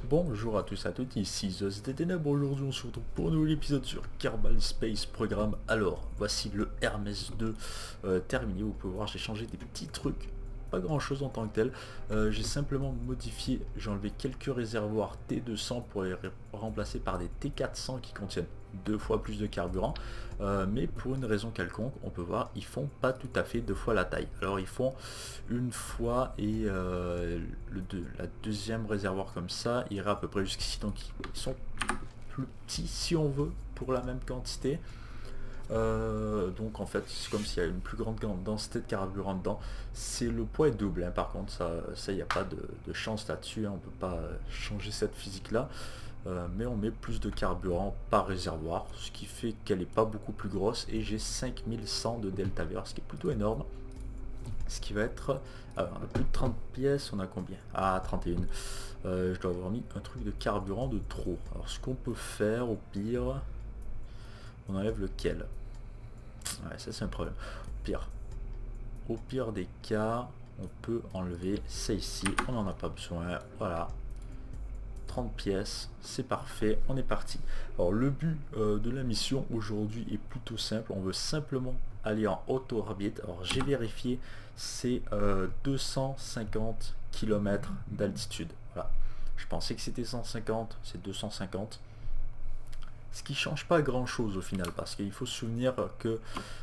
Bonjour à tous et à toutes, ici ZZTNeb. Aujourd'hui on se retrouve pour un nouvel épisode sur Kerbal Space Program. Alors, voici le Hermès 2 terminé. Vous pouvez voir, j'ai changé des petits trucs, pas grand chose en tant que tel. J'ai simplement modifié, j'ai enlevé quelques réservoirs T200 pour les remplacer par des T400 qui contiennent 2 fois plus de carburant. Mais pour une raison quelconque, on peut voir, ils font pas tout à fait 2 fois la taille. Alors ils font 1 fois et la deuxième réservoir comme ça ira à peu près jusqu'ici. Donc ils sont plus petits si on veut pour la même quantité. Donc en fait c'est comme s'il y a une plus grande densité de carburant dedans. C'est le poids est double hein. Par contre ça il n'y a pas de chance là-dessus hein. On peut pas changer cette physique là. Mais on met plus de carburant par réservoir, ce qui fait qu'elle n'est pas beaucoup plus grosse, et j'ai 5100 de delta VR, ce qui est plutôt énorme. Ce qui va être... Alors, on a plus de 30 pièces, on a combien? Ah, 31. Je dois avoir mis un truc de carburant de trop. Alors ce qu'on peut faire au pire, on enlève lequel? Ouais, ça c'est un problème. Au pire des cas, on peut enlever ça ici, on n'en a pas besoin, voilà. 30 pièces, c'est parfait, on est parti. Alors le but de la mission aujourd'hui est plutôt simple, on veut simplement aller en haute orbite. Alors j'ai vérifié, c'est 250 km d'altitude. Voilà. Je pensais que c'était 150, c'est 250. Ce qui change pas grand chose au final, parce qu'il faut se souvenir que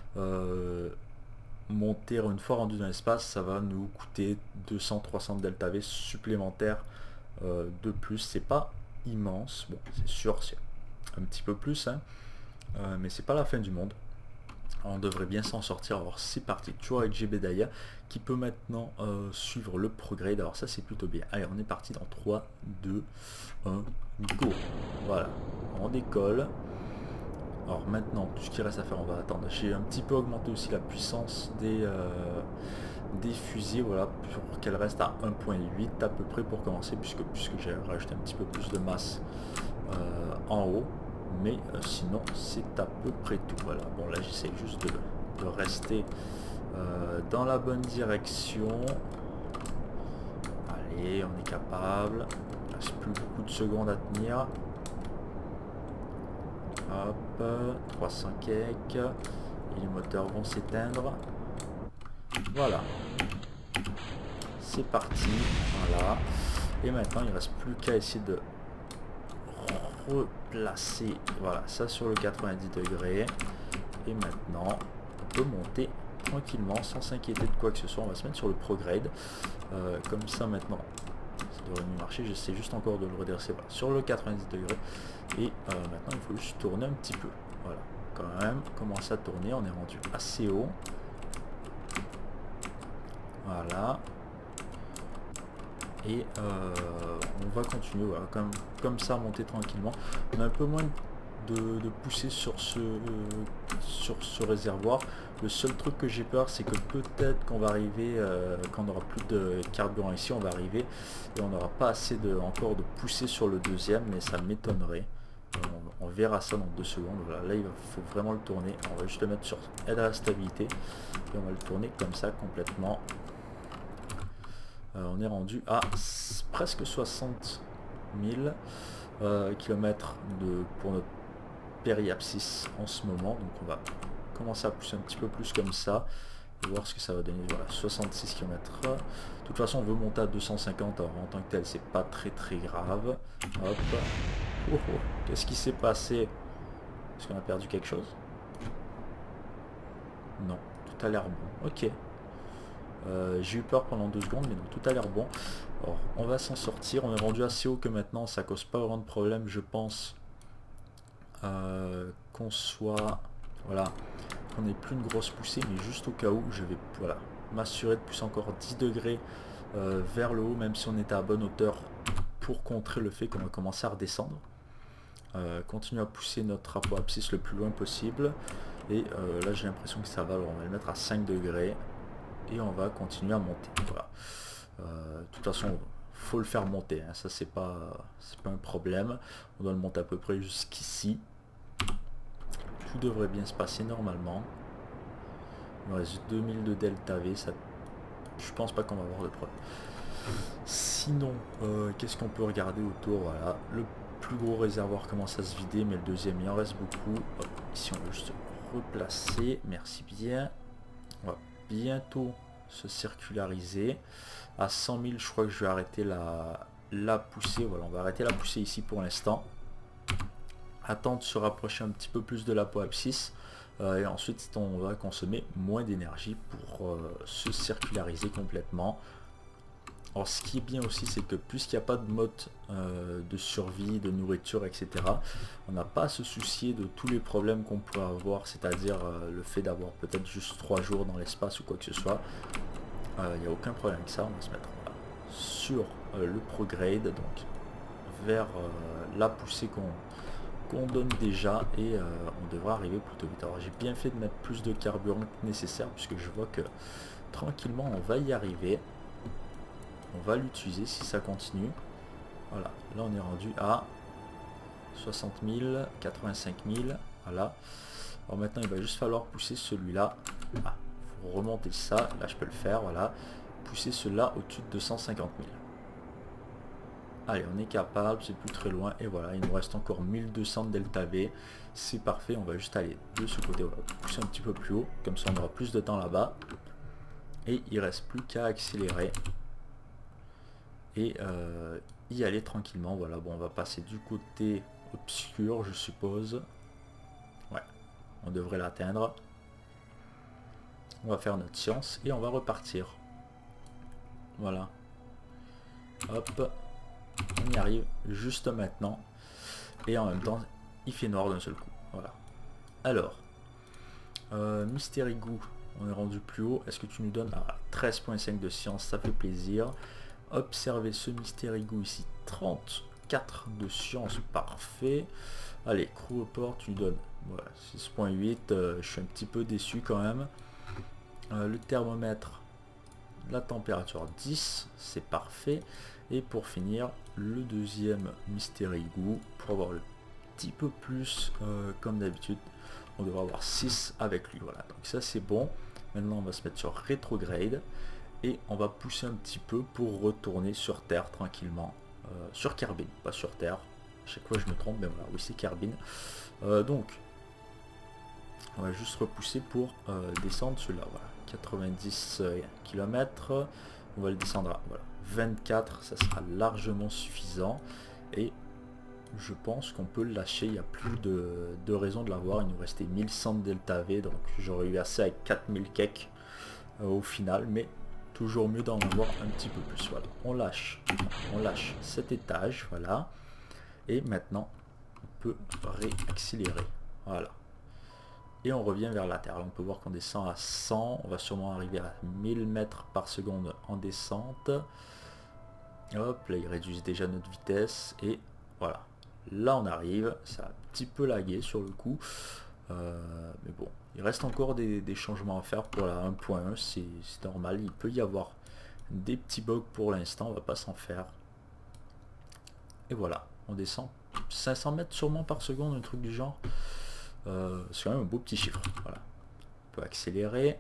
monter une fois rendu dans l'espace, ça va nous coûter 200-300 delta V supplémentaires de plus. C'est pas immense, bon c'est sûr c'est un petit peu plus hein, mais c'est pas la fin du monde, on devrait bien s'en sortir. Alors c'est parti, toujours avec Jebediah qui peut maintenant suivre le progrès. Alors ça c'est plutôt bien. Allez, on est parti dans 3 2 1 go. Voilà, on décolle. Alors maintenant tout ce qui reste à faire, on va attendre. J'ai un petit peu augmenté aussi la puissance des fusils, voilà, pour qu'elle reste à 1.8 à peu près pour commencer, puisque j'ai rajouté un petit peu plus de masse en haut, mais sinon c'est à peu près tout. Voilà, bon là j'essaie juste de rester dans la bonne direction. Allez, on est capable, il reste plus beaucoup de secondes à tenir. Hop, 300 cakes et les moteurs vont s'éteindre. Voilà, c'est parti, voilà. Et maintenant il ne reste plus qu'à essayer de replacer, voilà, ça sur le 90 degrés. Et maintenant on peut monter tranquillement sans s'inquiéter de quoi que ce soit. On va se mettre sur le prograde, comme ça maintenant ça devrait mieux marcher. J'essaie juste encore de le redresser, voilà, sur le 90 degrés. Et maintenant il faut juste tourner un petit peu, voilà, quand même commencer à tourner. On est rendu assez haut. Voilà. Et on va continuer, voilà, comme ça, monter tranquillement. On a un peu moins de pousser sur ce réservoir. Le seul truc que j'ai peur, c'est que peut-être qu'on va arriver, quand on aura plus de carburant ici, on va arriver et on n'aura pas assez encore de pousser sur le deuxième, mais ça m'étonnerait. On verra ça dans 2 secondes. Voilà, là il faut vraiment le tourner. On va juste le mettre sur aide à la stabilité et on va le tourner comme ça complètement. On est rendu à presque 60 000 km pour notre périapsis en ce moment. Donc on va commencer à pousser un petit peu plus comme ça et voir ce que ça va donner. Voilà, 66 km. De toute façon on veut monter à 250. Alors en tant que tel c'est pas très grave. Hop. Oh, oh. Qu'est-ce qui s'est passé? Est-ce qu'on a perdu quelque chose? Non, tout a l'air bon. Ok. J'ai eu peur pendant 2 secondes, mais non, tout a l'air bon. Alors, on va s'en sortir. On est rendu assez haut que maintenant, ça cause pas vraiment de problème, je pense. Qu'on soit... Voilà. On n'ait plus une grosse poussée, mais juste au cas où, je vais voilà, m'assurer de pousser encore 10 degrés vers le haut, même si on était à bonne hauteur, pour contrer le fait qu'on va commencer à redescendre. Continuer à pousser notre apoapsis le plus loin possible. Et là, j'ai l'impression que ça va. Alors, on va le mettre à 5 degrés. Et on va continuer à monter. Voilà. De toute façon, faut le faire monter, hein. Ça c'est pas un problème. On doit le monter à peu près jusqu'ici. Tout devrait bien se passer normalement. Il me reste 2000 de delta V. Ça, je pense pas qu'on va avoir de problème. Sinon, qu'est-ce qu'on peut regarder autour? Voilà, le plus gros réservoir commence à se vider, mais le deuxième il en reste beaucoup. Hop, ici on va juste replacer, merci bien. On va bientôt se circulariser. À 100 000, je crois que je vais arrêter la poussée. Voilà, on va arrêter la poussée ici pour l'instant. Attendre de se rapprocher un petit peu plus de l'apoapsis. Et ensuite, on va consommer moins d'énergie pour se circulariser complètement. Alors ce qui est bien aussi, c'est que puisqu'il n'y a pas de mode de survie, de nourriture, etc., on n'a pas à se soucier de tous les problèmes qu'on pourrait avoir, c'est-à-dire le fait d'avoir peut-être juste 3 jours dans l'espace ou quoi que ce soit. Il n'y a aucun problème avec ça. On va se mettre voilà, sur le prograde, donc vers la poussée qu'on donne déjà, et on devra arriver plutôt vite. Alors j'ai bien fait de mettre plus de carburant que nécessaire, puisque je vois que tranquillement on va y arriver. On va l'utiliser si ça continue. Voilà, là on est rendu à 60 000, 85 000. Voilà. Alors maintenant il va juste falloir pousser celui-là. Ah, faut remonter ça. Là je peux le faire. Voilà. Pousser cela au-dessus de 250 000. Allez, on est capable, c'est plus très loin. Et voilà, il nous reste encore 1200 de delta V. C'est parfait, on va juste aller de ce côté. Voilà, pousser un petit peu plus haut. Comme ça on aura plus de temps là-bas. Et il reste plus qu'à accélérer. Et y aller tranquillement. Voilà, bon, on va passer du côté obscur, je suppose. Ouais, on devrait l'atteindre. On va faire notre science et on va repartir. Voilà. Hop, on y arrive juste maintenant. Et en même temps, il fait noir d'un seul coup. Voilà. Alors, Mystery Goo, on est rendu plus haut. Est-ce que tu nous donnes 13.5 de science? Ça fait plaisir. Observez ce Mystery Goo ici, 34 de science, parfait. Allez, Crew Report, tu lui donnes voilà, 6.8, je suis un petit peu déçu quand même. Le thermomètre, la température 10, c'est parfait. Et pour finir, le deuxième Mystery Goo, pour avoir le petit peu plus comme d'habitude, on devrait avoir 6 avec lui. Voilà, donc ça c'est bon. Maintenant on va se mettre sur Retrograde. Et on va pousser un petit peu pour retourner sur Terre tranquillement. Sur Kerbin, pas sur Terre. À chaque fois je me trompe, mais voilà, oui c'est Kerbin. Donc, on va juste repousser pour descendre celui-là. Voilà, 90 km. On va le descendre à voilà, 24, ça sera largement suffisant. Et je pense qu'on peut le lâcher, il n'y a plus de raison de l'avoir. Il nous restait 1100 de delta V, donc j'aurais eu assez avec 4000 cakes au final, mais toujours mieux d'en avoir un petit peu plus. Voilà, on lâche cet étage, voilà, et maintenant on peut réaccélérer, voilà, et on revient vers la terre. Là, on peut voir qu'on descend à 100, on va sûrement arriver à 1000 mètres par seconde en descente. Hop, là il réduit déjà notre vitesse, et voilà, là on arrive. Ça a un petit peu lagué sur le coup, mais bon, il reste encore des changements à faire pour la 1.1, c'est normal, il peut y avoir des petits bugs pour l'instant, on va pas s'en faire. Et voilà, on descend 500 mètres sûrement par seconde, un truc du genre. C'est quand même un beau petit chiffre. Voilà, on peut accélérer.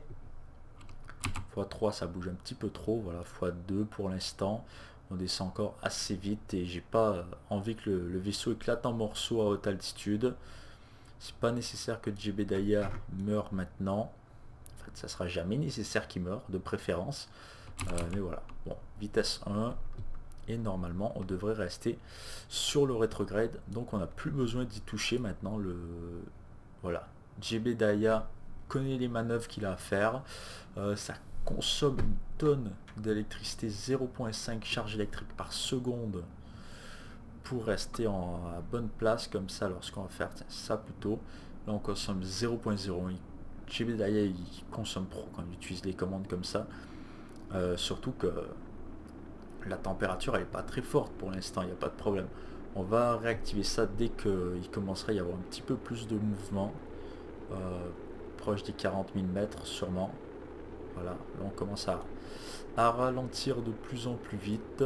x3 ça bouge un petit peu trop, voilà, x2 pour l'instant. On descend encore assez vite et j'ai pas envie que le vaisseau éclate en morceaux à haute altitude. C'est pas nécessaire que Jebediah meure maintenant. En fait, ça sera jamais nécessaire qu'il meure, de préférence. Mais voilà. Bon, vitesse 1. Et normalement, on devrait rester sur le rétrograde. Donc, on n'a plus besoin d'y toucher maintenant. Voilà. Jebediah connaît les manœuvres qu'il a à faire. Ça consomme une tonne d'électricité, 0.5 charge électrique par seconde, pour rester à bonne place comme ça. Lorsqu'on va faire ça plutôt, là on consomme 0.0. Jebediah il consomme trop quand il utilise les commandes comme ça, surtout que la température elle est pas très forte pour l'instant, il n'y a pas de problème. On va réactiver ça dès qu'il commencera à y avoir un petit peu plus de mouvement, proche des 40 000 mètres sûrement. Voilà, là on commence à ralentir de plus en plus vite.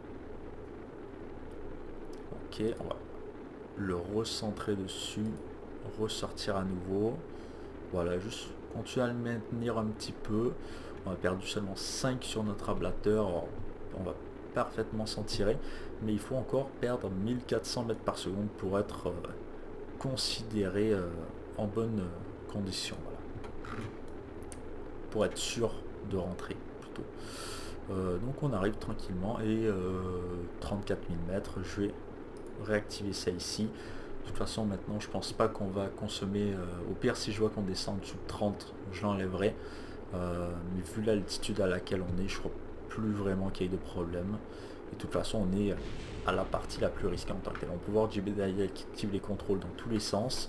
Ok, on va le recentrer dessus, ressortir à nouveau. Voilà, juste continuer à le maintenir un petit peu. On a perdu seulement 5 sur notre ablateur. Alors, on va parfaitement s'en tirer, mais il faut encore perdre 1400 mètres par seconde pour être considéré en bonne condition, voilà. Pour être sûr de rentrer plutôt. Donc on arrive tranquillement et 34 000 mètres, je vais réactiver ça ici. De toute façon maintenant je pense pas qu'on va consommer, au pire si je vois qu'on descend en dessous de 30 je l'enlèverai, mais vu l'altitude à laquelle on est, je crois plus vraiment qu'il y ait de problème. Et de toute façon on est à la partie la plus risquée en tant que telle. On peut voir JB Daya qui active les contrôles dans tous les sens.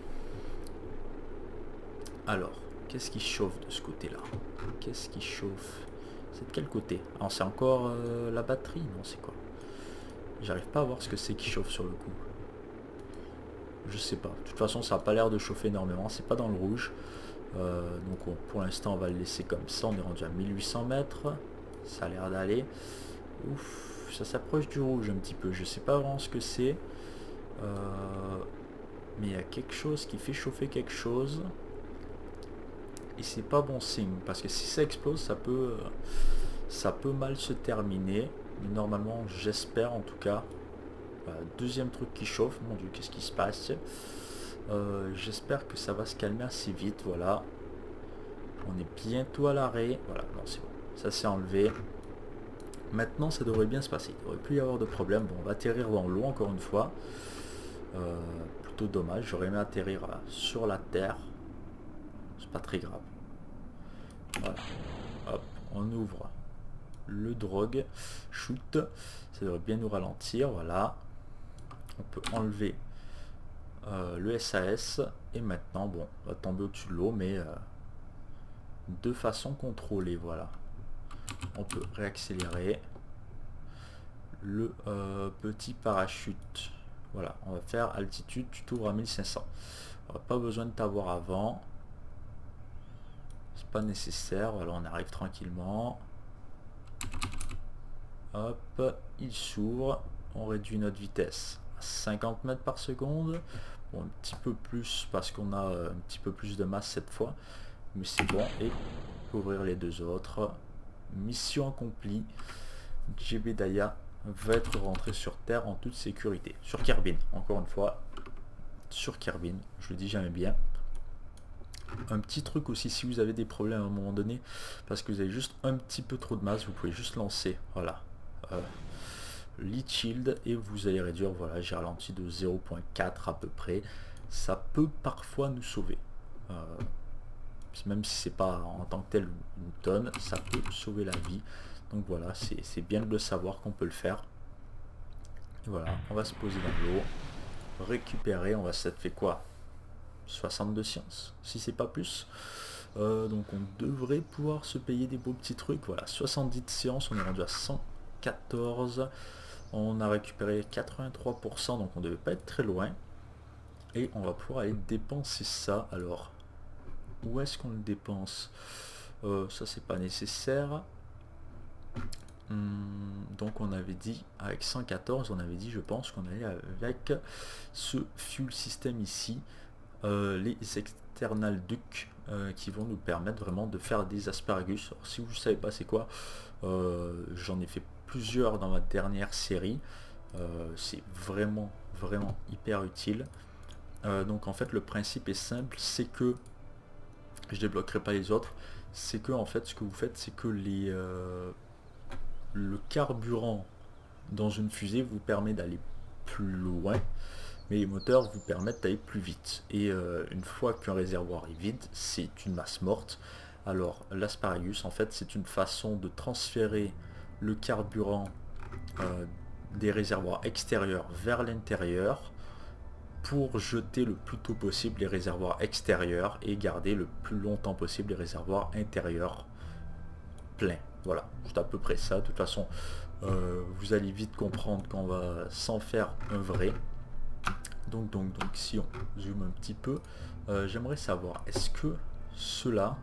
Alors qu'est-ce qui chauffe de ce côté là? Qu'est-ce qui chauffe? C'est de quel côté? Alors c'est encore la batterie? Non, c'est quoi? J'arrive pas à voir ce que c'est qui chauffe sur le coup. Je sais pas. De toute façon ça n'a pas l'air de chauffer énormément, c'est pas dans le rouge. Donc pour l'instant on va le laisser comme ça. On est rendu à 1800 mètres. Ça a l'air d'aller. Ouf, ça s'approche du rouge un petit peu. Je sais pas vraiment ce que c'est. Mais il y a quelque chose qui fait chauffer quelque chose. Et c'est pas bon signe. Parce que si ça explose, ça peut mal se terminer. Mais normalement, j'espère en tout cas. Voilà, deuxième truc qui chauffe. Mon Dieu, qu'est-ce qui se passe? J'espère que ça va se calmer assez vite. Voilà. On est bientôt à l'arrêt. Voilà, non, c'est bon. Ça s'est enlevé. Maintenant, ça devrait bien se passer. Il ne devrait plus y avoir de problème. Bon, on va atterrir dans l'eau encore une fois. Plutôt dommage. J'aurais aimé atterrir sur la terre. C'est pas très grave. Voilà. Hop, on ouvre le drogue. Shoot. Ça devrait bien nous ralentir. Voilà. On peut enlever le SAS. Et maintenant, bon, on va tomber au-dessus de l'eau, mais de façon contrôlée. Voilà. On peut réaccélérer le petit parachute. Voilà, on va faire altitude, tu t'ouvres à 1500. On n'a pas besoin de t'avoir avant. C'est pas nécessaire. Voilà, on arrive tranquillement. Hop, il s'ouvre. On réduit notre vitesse à 50 mètres par seconde. Bon, un petit peu plus parce qu'on a un petit peu plus de masse cette fois. Mais c'est bon. Et ouvrir les deux autres. Mission accomplie. JB Daya va être rentré sur Terre en toute sécurité. Sur Kerbin, encore une fois. Sur Kerbin, je le dis jamais bien. Un petit truc aussi, si vous avez des problèmes à un moment donné, parce que vous avez juste un petit peu trop de masse, vous pouvez juste lancer, voilà, lead shield et vous allez réduire, voilà, j'ai ralenti de 0.4 à peu près. Ça peut parfois nous sauver. Même si c'est pas en tant que tel une tonne, ça peut sauver la vie. Donc voilà, c'est bien de le savoir qu'on peut le faire. Et voilà, on va se poser dans l'eau, récupérer, ça te fait quoi? 62 sciences, si c'est pas plus. Donc on devrait pouvoir se payer des beaux petits trucs. Voilà, 70 séances, on est rendu à 114. On a récupéré 83%, donc on devait pas être très loin. Et on va pouvoir aller dépenser ça. Alors, où est-ce qu'on le dépense? Ça c'est pas nécessaire. Donc on avait dit avec 114, on avait dit, je pense qu'on allait avec ce fuel system ici, les external duct qui vont nous permettre vraiment de faire des asparagus. Alors, si vous ne savez pas c'est quoi, j'en ai fait plusieurs dans ma dernière série. C'est vraiment hyper utile. Donc en fait le principe est simple, c'est que je débloquerai pas les autres, c'est que en fait ce que vous faites, c'est que le carburant dans une fusée vous permet d'aller plus loin, mais les moteurs vous permettent d'aller plus vite. Et une fois qu'un réservoir est vide, c'est une masse morte. Alors l'asparagus, en fait, c'est une façon de transférer le carburant des réservoirs extérieurs vers l'intérieur pour jeter le plus tôt possible les réservoirs extérieurs et garder le plus longtemps possible les réservoirs intérieurs pleins. Voilà, c'est à peu près ça. De toute façon, vous allez vite comprendre qu'on va s'en faire un vrai. Donc si on zoome un petit peu, j'aimerais savoir, est-ce que ceux-là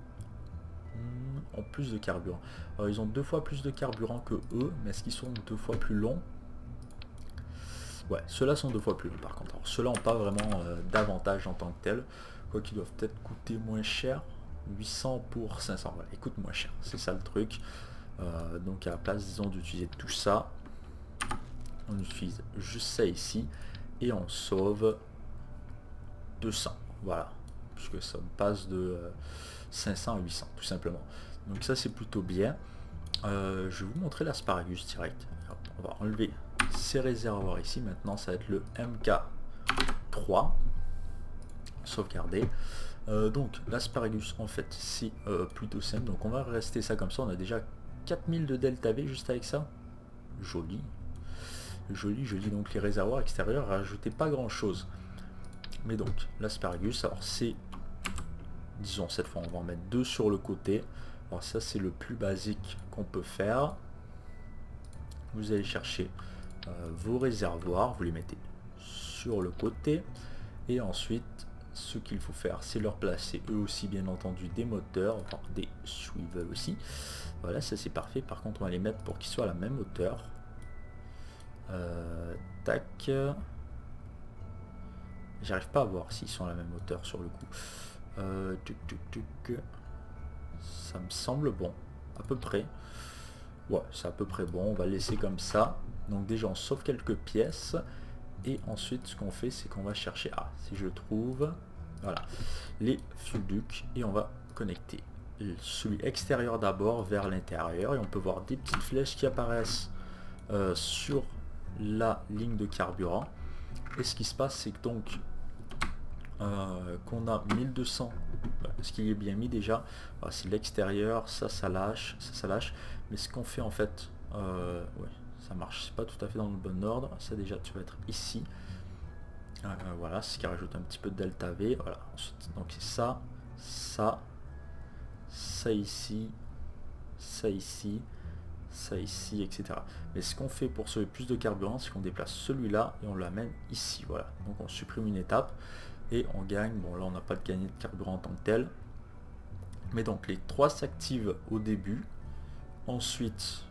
ont plus de carburant? Alors, ils ont 2 fois plus de carburant que eux, mais est-ce qu'ils sont 2 fois plus longs? Ouais, ceux-là sont 2 fois plus longs par contre. Alors, ceux-là n'ont pas vraiment d'avantage en tant que tel, quoi qu'ils doivent peut-être coûter moins cher. 800 pour 500, voilà, ils coûtent moins cher, c'est ça le truc. Donc à la place, disons, d'utiliser tout ça, on utilise juste ça ici et on sauve 200. Voilà, puisque ça passe de 500 à 800 tout simplement. Donc ça c'est plutôt bien. Je vais vous montrer l'asparagus direct. Alors, on va enlever ces réservoirs ici. Maintenant ça va être le MK3. Sauvegarder. Donc l'asparagus en fait c'est plutôt simple. Donc on va rester ça comme ça. On a déjà 4000 de delta V juste avec ça. Joli. Joli, joli. Donc les réservoirs extérieurs, rajoutez pas grand chose. Mais donc l'asparagus, alors c'est, disons cette fois on va en mettre 2 sur le côté. Alors ça c'est le plus basique qu'on peut faire. Vous allez chercher vos réservoirs, vous les mettez sur le côté. Et ensuite ce qu'il faut faire c'est leur placer eux aussi bien entendu des moteurs, enfin des swivels aussi. Voilà, ça c'est parfait. Par contre on va les mettre pour qu'ils soient à la même hauteur. Tac. J'arrive pas à voir s'ils sont à la même hauteur sur le coup. Ça me semble bon, à peu près. Ouais, c'est à peu près bon, on va laisser comme ça. Donc déjà on sauve quelques pièces. Et ensuite ce qu'on fait c'est qu'on va chercher, si je trouve, voilà, les fuel ducts. Et on va connecter celui extérieur d'abord vers l'intérieur. Et on peut voir des petites flèches qui apparaissent sur la ligne de carburant. Et ce qui se passe c'est que donc qu'on a 1200, ce qui est bien mis déjà, c'est l'extérieur, ça lâche, ça lâche, mais ce qu'on fait en fait, ouais, ça marche, c'est pas tout à fait dans le bon ordre, ça déjà tu vas être ici, voilà, ce qui rajoute un petit peu de delta V, voilà, ensuite, donc c'est ça, ça ici, ça ici, ça ici, etc. Mais ce qu'on fait pour sauver plus de carburant, c'est qu'on déplace celui-là et on l'amène ici, voilà, donc on supprime une étape. Et on gagne, bon là on n'a pas de gagné de carburant en tant que tel, mais donc les 3 s'activent au début, ensuite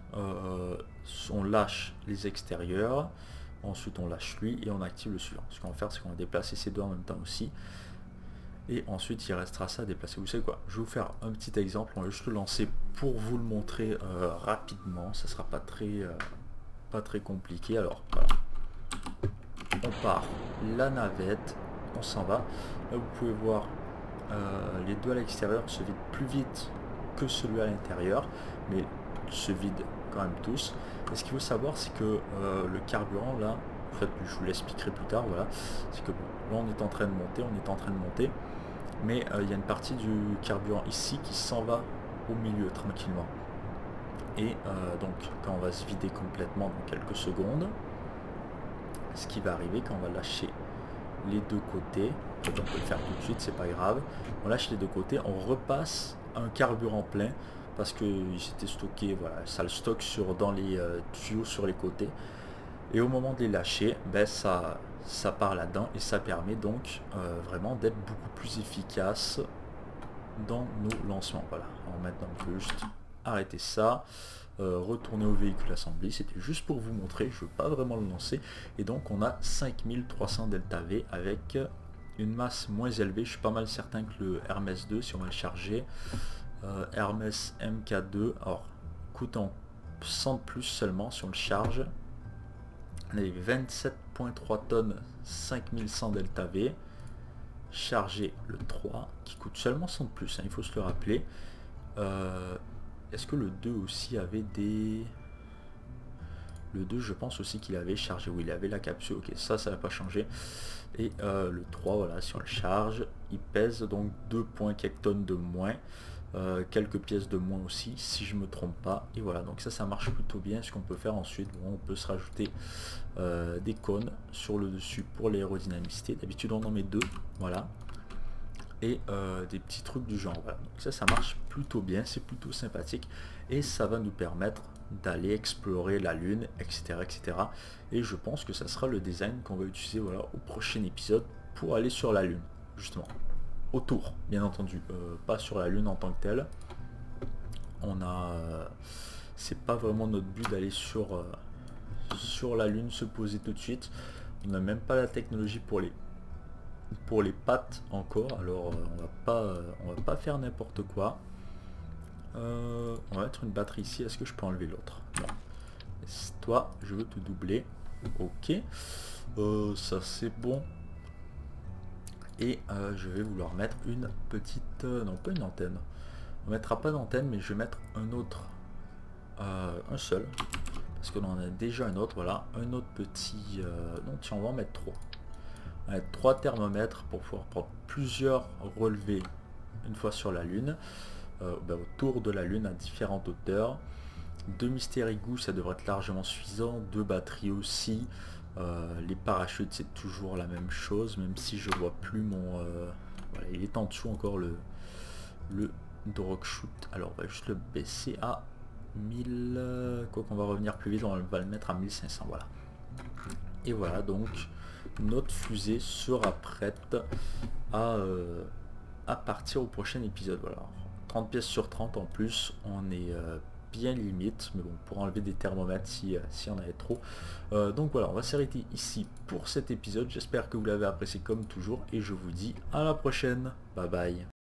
on lâche les extérieurs, ensuite on lâche lui et on active le suivant. Ce qu'on va faire c'est qu'on va déplacer ces deux en même temps aussi, et ensuite il restera ça à déplacer. Vous savez quoi, je vais vous faire un petit exemple, on va juste le lancer pour vous le montrer rapidement, ça sera pas très compliqué. Alors voilà, on part la navette, on s'en va. Là vous pouvez voir les deux à l'extérieur se vident plus vite que celui à l'intérieur, mais se vident quand même tous. Et ce qu'il faut savoir c'est que le carburant là, en fait je vous l'expliquerai plus tard, voilà, c'est que bon, là on est en train de monter, mais il y a une partie du carburant ici qui s'en va au milieu tranquillement. Et donc quand on va se vider complètement dans quelques secondes, ce qui va arriver quand on va lâcher les deux côtés, on peut le faire tout de suite, c'est pas grave, on lâche les deux côtés, on repasse un carburant plein parce que il s'était stocké, voilà, ça le stocke dans les tuyaux sur les côtés, et au moment de les lâcher, ben ça part là-dedans et ça permet donc vraiment d'être beaucoup plus efficace dans nos lancements. Voilà, alors maintenant on peut juste arrêter ça. Retourner au véhicule assembly, c'était juste pour vous montrer, je ne veux pas vraiment le lancer. Et donc on a 5300 delta V avec une masse moins élevée. Je suis pas mal certain que le Hermès 2, si on va le charger, Hermès MK2, alors coûtant 100 de plus seulement si on le charge, on a 27,3 tonnes, 5100 delta V. Charger le 3 qui coûte seulement 100 de plus, hein, il faut se le rappeler. Est-ce que le 2 aussi avait des... Le 2 je pense aussi qu'il avait chargé, oui il avait la capsule, ok ça n'a pas changé. Et le 3 voilà, si on le charge, il pèse donc 2 points quelques tonnes de moins, quelques pièces de moins aussi si je me trompe pas. Et voilà, donc ça marche plutôt bien. Ce qu'on peut faire ensuite, bon, on peut se rajouter des cônes sur le dessus pour l'aérodynamicité. D'habitude on en met 2, voilà. Et des petits trucs du genre, voilà. Donc ça marche plutôt bien, c'est plutôt sympathique et ça va nous permettre d'aller explorer la lune, etc., etc. Et je pense que ça sera le design qu'on va utiliser, voilà, au prochain épisode pour aller sur la lune, justement autour, bien entendu, pas sur la lune en tant que telle. On a c'est pas vraiment notre but d'aller sur la lune, se poser tout de suite. On n'a même pas la technologie pour les pattes encore, alors on va pas faire n'importe quoi. On va mettre une batterie ici. Est-ce que je peux enlever l'autre? Non. Toi, je veux te doubler. Ok. Ça c'est bon. Et je vais vouloir mettre une petite... non, pas une antenne. On mettra pas d'antenne, mais je vais mettre un autre. Un seul. Parce qu'on en a déjà un autre. Voilà. Un autre petit... non, tiens, on va en mettre 3. On va mettre 3 thermomètres pour pouvoir prendre plusieurs relevés une fois sur la Lune. Autour de la Lune à différentes hauteurs. 2 mystérigous, ça devrait être largement suffisant. 2 batteries aussi. Les parachutes, c'est toujours la même chose, même si je vois plus mon... voilà, il est en dessous encore le drop shoot. Alors on va juste le baisser à 1000... quoi qu'on va revenir plus vite, on va le mettre à 1500. Voilà. Et voilà, donc notre fusée sera prête à partir au prochain épisode. Voilà. 30 pièces sur 30 en plus, on est bien limite, mais bon, pour enlever des thermomètres si on avait trop. Donc voilà, on va s'arrêter ici pour cet épisode. J'espère que vous l'avez apprécié comme toujours et je vous dis à la prochaine. Bye bye.